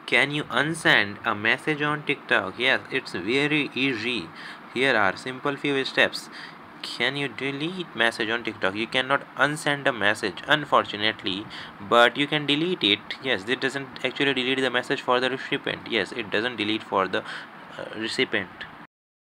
Can you unsend a message on TikTok? Yes, it's very easy. Here are simple few steps. Can you delete message on TikTok? You cannot unsend a message, unfortunately, but you can delete it. Yes, it doesn't actually delete the message for the recipient. Yes, it doesn't delete for the recipient.